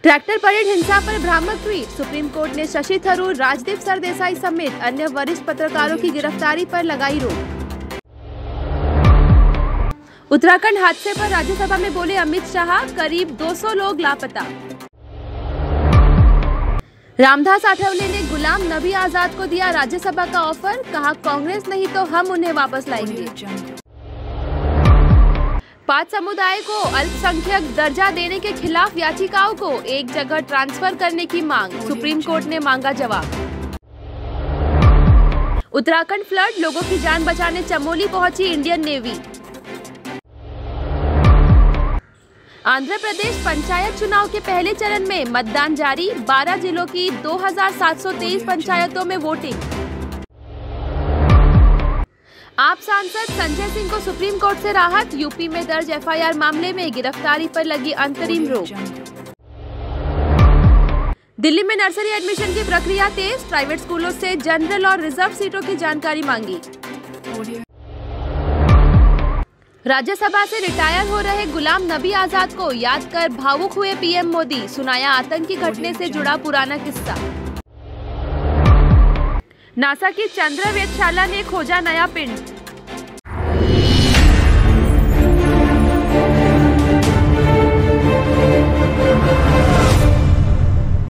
Tractor parade हिंसा पर भ्रामक ट्वीट। सुप्रीम कोर्ट ने शशि थरूर, राजदीप सरदेसाई समेत अन्य वरिष्ठ पत्रकारों की गिरफ्तारी पर लगाई रोक। उत्तराखंड हादसे पर राज्यसभा में बोले अमित शाह, करीब 200 लोग लापता। रामदास आठवले ने गुलाम नबी आजाद को दिया राज्यसभा का ऑफर, कहा कांग्रेस नहीं तो हम उन्हें वापस लाएंगे। 5 समुदाय को अल्पसंख्यक दर्जा देने के खिलाफ याचिकाओं को एक जगह ट्रांसफर करने की मांग, सुप्रीम कोर्ट ने मांगा जवाब। उत्तराखंड फ्लड, लोगों की जान बचाने चमोली पहुंची इंडियन नेवी। आंध्र प्रदेश पंचायत चुनाव के पहले चरण में मतदान जारी, 12 जिलों की 2723 पंचायतों में वोटिंग। आप सांसद संजय सिंह को सुप्रीम कोर्ट से राहत, यूपी में दर्ज एफआईआर मामले में गिरफ्तारी पर लगी अंतरिम रोक। दिल्ली में नर्सरी एडमिशन की प्रक्रिया तेज, प्राइवेट स्कूलों से जनरल और रिजर्व सीटों की जानकारी मांगी। राज्यसभा से रिटायर हो रहे गुलाम नबी आजाद को याद कर भावुक हुए पीएम मोदी, सुनाया आतंकी घटने से जुड़ा पुराना किस्सा। नासा की चंद्र वेधशाला ने खोजा नया पिंड।